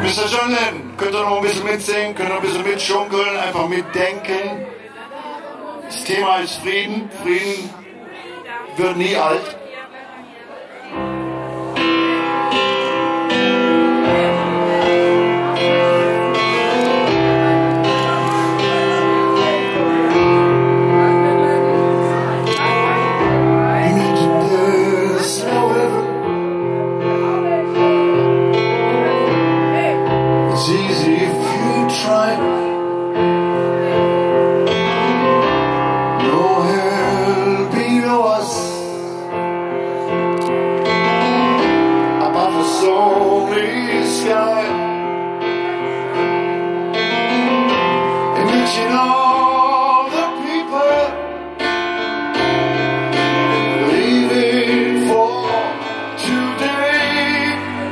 Mr. John Lennon, könnt ihr noch ein bisschen mitsingen, könnt ihr ein bisschen mitschunkeln, einfach mitdenken. Das Thema ist Frieden. Frieden wird nie alt. Imagine all the people leaving for today.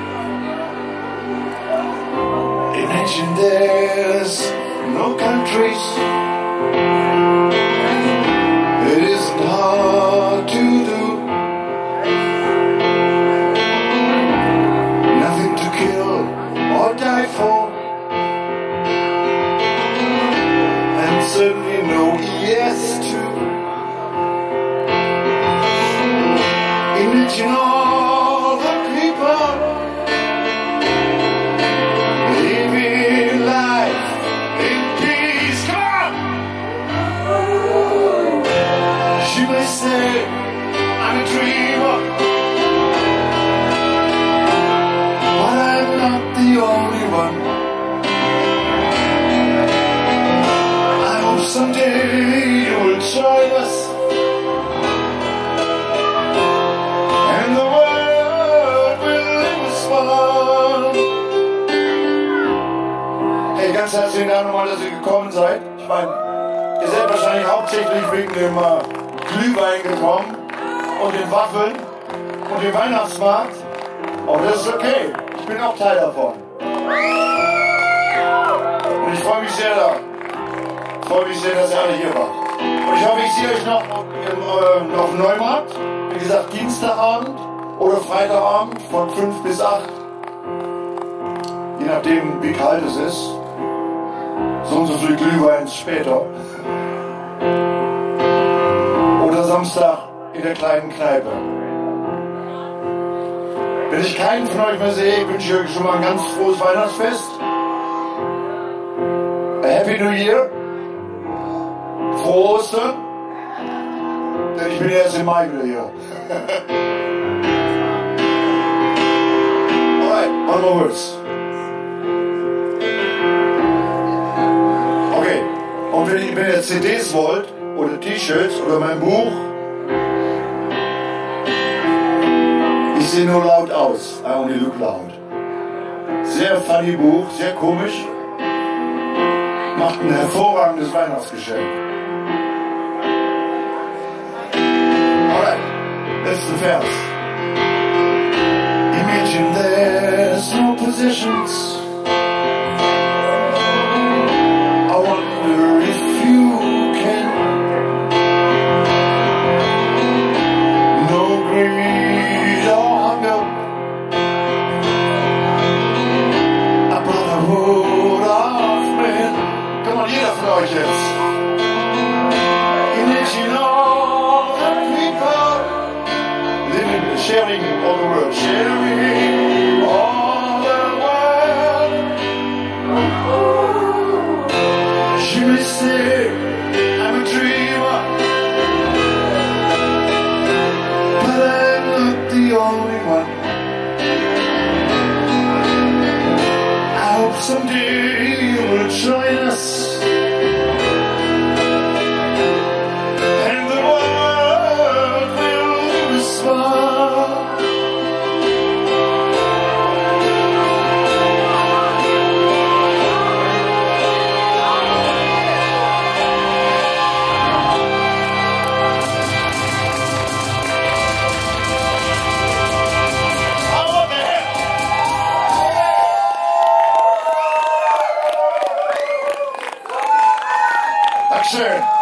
Imagine there's no countries. It isn't hard to do. Nothing to kill or die for. Certainly no yes to. Imagine all the people living life in peace. Come on! She may say I'm a dreamer, but I'm not the only one. Someday you will join us, and the world will respond. Hey, ganz herzlichen Dank nochmal, dass ihr gekommen seid. Ich meine, ihr seid wahrscheinlich hauptsächlich wegen dem Glühwein gekommen und den Waffeln und dem Weihnachtsmarkt. Aber das ist okay, ich bin auch Teil davon. Und ich freue mich sehr da. Ich freue mich sehr, dass ihr alle hier wart. Und ich hoffe, ich sehe euch noch auf dem Neumarkt. Wie gesagt, Dienstagabend oder Freitagabend von 5 bis 8. Je nachdem, wie kalt es ist. So und so viel Glühwein später. Oder Samstag in der kleinen Kneipe. Wenn ich keinen von euch mehr sehe, wünsche ich euch schon mal ein ganz frohes Weihnachtsfest. A Happy New Year. Frohe Ostern, denn ich bin erst im Mai wieder hier. Alright, one more words. Okay, und wenn ihr CDs wollt, oder T-Shirts, oder mein Buch, ich sehe nur laut aus, I only look loud. Sehr funny Buch, sehr komisch, macht ein hervorragendes Weihnachtsgeschenk. Letzten Vers. Imagine there's no possessions. I wonder if you can. No greed or hunger. A brotherhood of men. Come on, jeder von euch jetzt. Imagine all the people sharing all the world, sharing all the world. She may say I'm a dreamer, but I'm not the only one. I hope someday you will join us. Schön.